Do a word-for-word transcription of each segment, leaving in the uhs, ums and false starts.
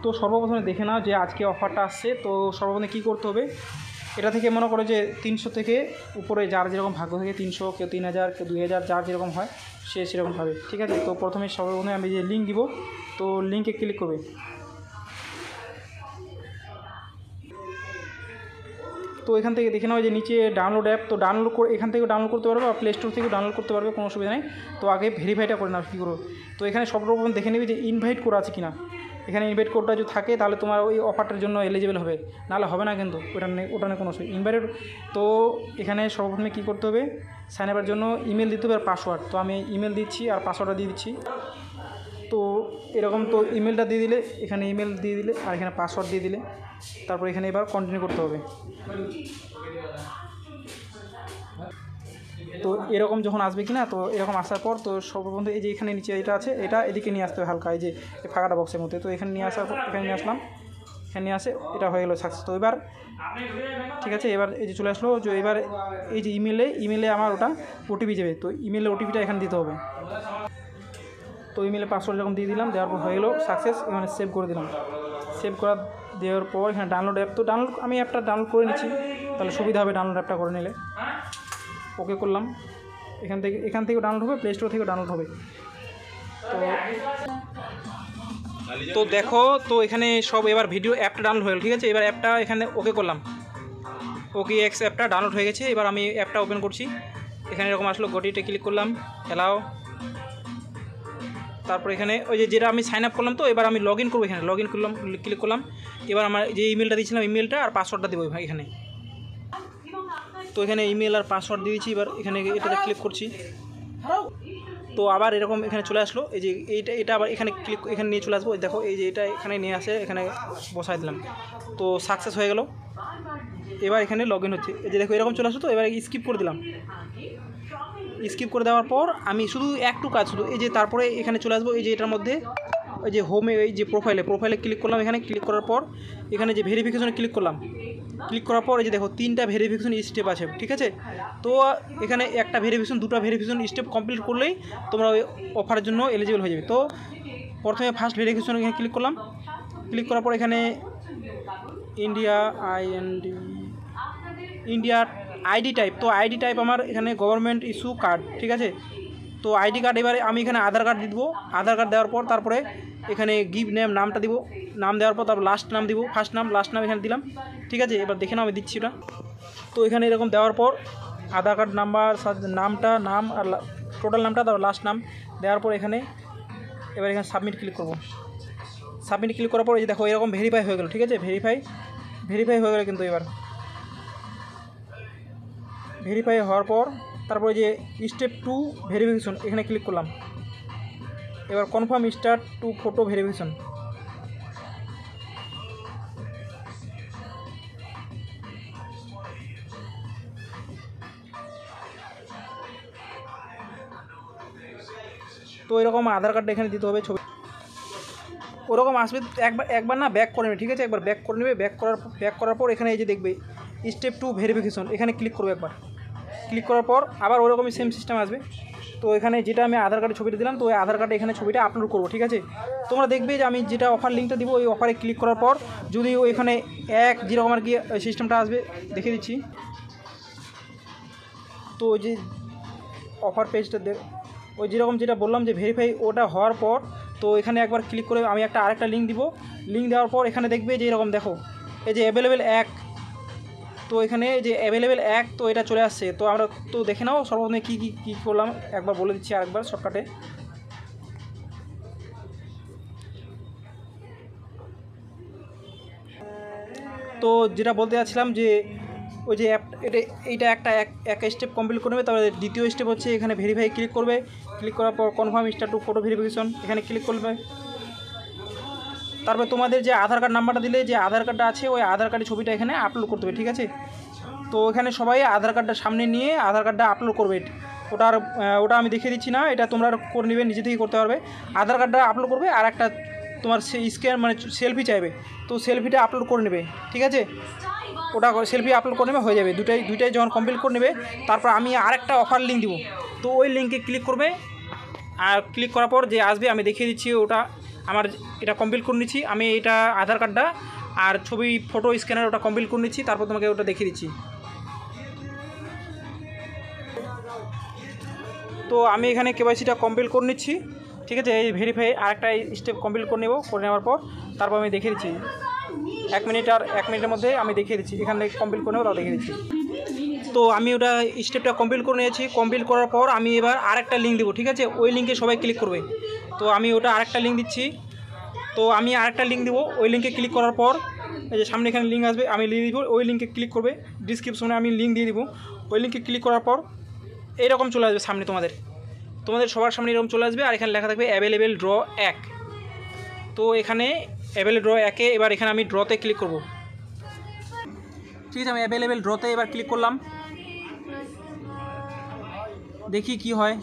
তো সর্বপ্রথমে দেখে নাও যে আজকে অফারটা আসছে। তো সর্বপ্রথমে কী করতে হবে, এটা থেকে মনে করো যে তিনশো থেকে উপরে যার যেরকম ভাগ্য থেকে তিনশো, কেউ তিন হাজার, কেউ দুই হাজার, যার যেরকম হয় সে সেরকম পাবে, ঠিক আছে। তো প্রথমে সর্বপ্রথমে আমি যে লিঙ্ক দিব, তো লিঙ্কে ক্লিক করবে। তো এখান থেকে দেখে নাও যে নিচে ডাউনলোড অ্যাপ, তো ডাউনলোড করে এখান থেকে ডাউনলোড করতে পারবে বা প্লে স্টোর থেকে ডাউনলোড করতে পারবে, কোনো অসুবিধা নেই। তো আগে ভেরিফাইটা করে নাও কী করো। তো এখানে সর্বপ্রথম দেখে নেবে যে ইনভাইট করা আছে কিনা। এখানে ইনভাইট কোডটা যদি থাকে তাহলে তোমার ওই অফারটার জন্য এলিজিবল হবে, নাহলে হবে না কিন্তু, ওটা নেই, ওটা নিয়ে কোনো অসুবিধা। ইনভাইটেড তো এখানে সর্বপ্রথমে কী করতে হবে, সাইন আপের জন্য ইমেল দিতে হবে আর পাসওয়ার্ড। তো আমি ইমেল দিচ্ছি আর পাসওয়ার্ডটা দিয়ে দিচ্ছি। তো এরকম তো ইমেলটা দিয়ে দিলে, এখানে ইমেল দিয়ে দিলে আর এখানে পাসওয়ার্ড দিয়ে দিলে, তারপর এখানে এবার কন্টিনিউ করতে হবে। তো এরকম যখন আসবে কি না, তো এরকম আসার পর তো সর্বপ্রথম এই যে এখানে নিচে এটা আছে, এটা এদিকে নিয়ে আসতে হবে হালকা, এই যে ফাঁকাটা বক্সের মধ্যে। তো এখানে নিয়ে আসার এখানে নিয়ে আসলাম, এখানে নিয়ে আসে এটা হয়ে গেলো সাকসেস। তো এবার ঠিক আছে, এবার এই যে চলে আসলো যে এবার এই যে ইমেলে ইমেলে আমার ওটা ওটিপি যাবে। তো ইমেলে ওটিপিটা এখানে দিতে হবে। তো ইমেলে পাসওয়ার্ড যখন দিয়ে দিলাম, দেওয়ার পর হয়ে গেলো সাকসেস। এখানে সেভ করে দিলাম। সেভ করা দেওয়ার পর এখানে ডাউনলোড অ্যাপ, তো ডাউনলোড আমি অ্যাপটা ডাউনলোড করে নিচ্ছি, তাহলে সুবিধা হবে ডাউনলোড অ্যাপটা করে নিলে। ওকে করলাম। এখান থেকে এখান থেকে ডাউনলোড হবে, প্লে স্টোর থেকে ডাউনলোড হবে। তো তো দেখো, তো এখানে সব এবার ভিডিও অ্যাপটা ডাউনলোড হয়ে গেল, ঠিক আছে। এবার অ্যাপটা এখানে ওকে করলাম, ওকে এক্স অ্যাপটা ডাউনলোড হয়ে গেছে। এবার আমি অ্যাপটা ওপেন করছি। এখানে এরকম আসলো, গটিতে ক্লিক করলাম, অ্যালাও। তারপর এখানে ওই যে যেটা আমি সাইন আপ করলাম, তো এবার আমি লগ ইন করবো। এখানে লগ ইন করলাম, ক্লিক করলাম। এবার আমার যে ইমেলটা দিয়েছিলাম, ইমেলটা আর পাসওয়ার্ডটা দেবো এখানে। তো এখানে ইমেল আর পাসওয়ার্ড দিয়েছি। এবার এখানে এটাতে ক্লিক করছি। তো আবার এরকম এখানে চলে আসলো, এই যে এইটা এটা আবার এখানে ক্লিক, এখানে নিয়ে চলে আসবো। দেখো এই যে এটা এখানে নিয়ে আসে, এখানে বসাই দিলাম। তো সাকসেস হয়ে গেল। এবার এখানে লগ ইন হচ্ছে, এই যে দেখো এরকম চলে আসলো। তো এবার স্কিপ করে দিলাম। স্কিপ করে দেওয়ার পর আমি শুধু একটু কাজ, শুধু এই যে তারপরে এখানে চলে আসবো, এই যে এটার মধ্যে ওই যে হোমে এই যে প্রোফাইলে প্রোফাইলে ক্লিক করলাম। এখানে ক্লিক করার পর এখানে যে ভেরিফিকেশনে ক্লিক করলাম। ক্লিক করার পর এই যে দেখো তিনটা ভেরিফিকেশন স্টেপ আছে, ঠিক আছে। তো এখানে একটা ভেরিফিকেশন, দুটো ভেরিফিকেশন স্টেপ কমপ্লিট করলেই তোমরা ওই অফারের জন্য এলিজিবল হয়ে যাবে। তো প্রথমে ফার্স্ট ভেরিফিকেশন এখানে ক্লিক করলাম। ক্লিক করার পর এখানে India IND India ID type, তো আইডি টাইপ আমার এখানে গভর্নমেন্ট ইস্যু কার্ড, ঠিক আছে। তো আইডি কার্ড এবারে আমি এখানে আধার কার্ড দিয়ে দেবো। আধার কার্ড দেওয়ার পর তারপরে এখানে গিভ নেম, নামটা দিব। নাম দেওয়ার পর তারপর লাস্ট নাম দিব, ফার্স্ট নাম লাস্ট নাম এখানে দিলাম, ঠিক আছে। এবার দেখে নাও আমি দিচ্ছি ওটা। তো এখানে এরকম দেওয়ার পর আধার কার্ড নাম্বার, নামটা, নাম আর টোটাল নামটা, তারপর লাস্ট নাম দেওয়ার পর এখানে এবার এখানে সাবমিট ক্লিক করব। সাবমিট ক্লিক করার পর এই দেখো এরকম ভেরিফাই হয়ে গেল, ঠিক আছে। ভেরিফাই ভেরিফাই হয়ে গেল কিন্তু এবার ভেরিফাই হওয়ার পর তারপরে যে স্টেপ টু ভেরিফিকেশন এখানে ক্লিক করলাম। এবার confirm start to photo verification. তো এরকম আধার কার্ডটা এখানে দিতে হবে, ছবি ওরকম আসবে। একবার একবার না ব্যাক করে নেবে, ঠিক আছে। একবার ব্যাক করে নেবে। ব্যাক করার ব্যাক করার পর এখানে এই যে দেখবে স্টেপ টু ভেরিফিকেশন এখানে ক্লিক করবে। একবার ক্লিক করার পর আবার ওরকমই সেম সিস্টেম আসবে। তো এখানে যেটা আমি আধার কার্ডের ছবিটা দিলাম, তো ওই আধার কার্ডে এখানে ছবিটা আপলোড করবো, ঠিক আছে। তোমরা দেখবে যে আমি যেটা অফার লিঙ্কটা দিব, ওই অফারে ক্লিক করার পর যদি ওইখানে এক যেরকম আর কি সিস্টেমটা আসবে, দেখে দিচ্ছি। তো ওই যে অফার পেজটা ওই যেরকম যেটা বললাম যে ভেরিফাই, ওটা হওয়ার পর তো এখানে একবার ক্লিক করে আমি একটা আরেকটা লিঙ্ক দিব। লিঙ্ক দেওয়ার পর এখানে দেখবে যে এরকম দেখো এই যে অ্যাভেলেবেল এক, তো এখানে যে অ্যাভেলেবেল এক, তো এটা চলে আসছে। তো আমরা তো দেখে নাও সর্বপ্রথমে কী কী কী করলাম একবার বলে দিচ্ছি আরেকবার শর্টকাটে। তো যেটা বলতে যাচ্ছিলাম যে ওই যে অ্যাপ এটা এইটা একটা এক এক স্টেপ কমপ্লিট করবে। তারপরে দ্বিতীয় স্টেপ হচ্ছে এখানে ভেরিফাই ক্লিক করবে। ক্লিক করার পর confirm start to photo verification এখানে ক্লিক করবে। তারপরে তোমাদের যে আধার কার্ড নাম্বারটা দিলে, যে আধার কার্ডটা আছে ওই আধার কার্ডের ছবিটা এখানে আপলোড করতে হবে, ঠিক আছে। তো এখানে সবাই আধার কার্ডটা সামনে নিয়ে আধার কার্ডটা আপলোড করবে। ওটা আর ওটা আমি দেখিয়ে দিচ্ছি না, এটা তোমরা করে নেবে, নিজে থেকে করতে পারবে। আধার কার্ডটা আপলোড করবে আর একটা তোমার স্ক্যান মানে সেলফি চাইবে, তো সেলফিটা আপলোড করে নেবে, ঠিক আছে। ওটা সেলফি আপলোড করে নেবে, হয়ে যাবে। দুটাই দুইটাই যখন কমপ্লিট করে নেবে, তারপর আমি আরেকটা অফার লিঙ্ক দিব। তো ওই লিঙ্কে ক্লিক করবে আর ক্লিক করার পর যে আসবে আমি দেখিয়ে দিচ্ছি ওটা আমার এটা কমপ্লিট করে নিচ্ছি। আমি এটা আধার কার্ডটা আর ছবি ফটো স্ক্যানার ওটা কমপ্লিট করে নিচ্ছি, তারপর তোমাকে ওটা দেখিয়ে দিচ্ছি। তো আমি এখানে কেওয়াইসিটা কমপ্লিট করে নিচ্ছি, ঠিক আছে। এই ভেরিফাই আরেকটা স্টেপ কমপ্লিট করে নেব, করে নেওয়ার পর তারপর আমি দেখিয়ে দিচ্ছি এক মিনিট আর এক মিনিটের মধ্যে আমি দেখিয়ে দিচ্ছি। এখানে কমপ্লিট করে নেবো, তাও দেখিয়ে দিচ্ছি। তো আমি ওটা স্টেপটা কমপ্লিট করে নিয়েছি। কমপ্লিট করার পর আমি এবার আরেকটা লিঙ্ক দেবো, ঠিক আছে। ওই লিঙ্কে সবাই ক্লিক করবে। তো আমি ওটা আরেকটা লিঙ্ক দিচ্ছি। তো আমি আরেকটা লিঙ্ক দেবো, ওই লিঙ্কে ক্লিক করার পর এই যে সামনে এখানে লিঙ্ক আসবে, আমি লিঙ্ক দিব, ওই লিঙ্কে ক্লিক করবে। ডিসক্রিপশনে আমি লিঙ্ক দিয়ে দিব। ওই লিঙ্কে ক্লিক করার পর এইরকম চলে আসবে সামনে, তোমাদের তোমাদের সবার সামনে এরকম চলে আসবে। আর এখানে লেখা থাকবে অ্যাভেলেবেল ড্র এক। তো এখানে অ্যাভেলেবেল ড্র একে এবার এখানে আমি ড্রতে ক্লিক করব, ঠিক আছে। আমি অ্যাভেলেবেল ড্রতে এবার ক্লিক করলাম, দেখি কি হয়,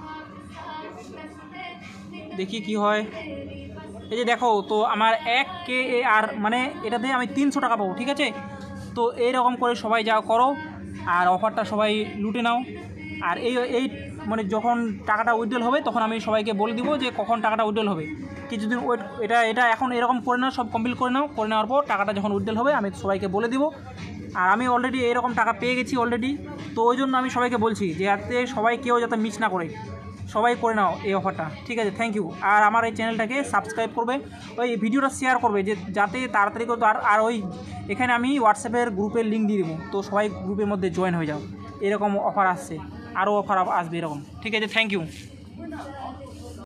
দেখি কি হয়। এই যে দেখো, তো আমার এক কে আর মানে এটাতে আমি তিনশো টাকা পাবো, ঠিক আছে। তো এইরকম করে সবাই যা করো আর অফারটা সবাই লুটে নাও। আর এই এই মানে যখন টাকাটা উইথড্রল হবে তখন আমি সবাইকে বলে দিব যে কখন টাকাটা উইথড্রল হবে। কিছুদিন ওয়েট, এটা এটা এখন এরকম করে নাও, সব কমপ্লিট করে নাও। করে নেওয়ার পর টাকাটা যখন উইথড্রল হবে আমি সবাইকে বলে দিব। আর আমি অলরেডি এরকম টাকা পেয়ে গেছি অলরেডি। তো ওই জন্য আমি সবাইকে বলছি যে যাতে সবাই কেউ যাতে মিস না করে, সবাই করে নাও এই অফারটা, ঠিক আছে। Thank you. আর আমার এই চ্যানেলটাকে সাবস্ক্রাইব করবে, ওই ভিডিওটা শেয়ার করবে যে যাতে তাড়াতাড়ি করে। আর আর ওই এখানে আমি হোয়াটসঅ্যাপের গ্রুপের লিঙ্ক দিয়ে দেবো, তো সবাই গ্রুপের মধ্যে জয়েন হয়ে যাও। এরকম অফার আসছে, আরও অফার আসবে এরকম, ঠিক আছে। Thank you.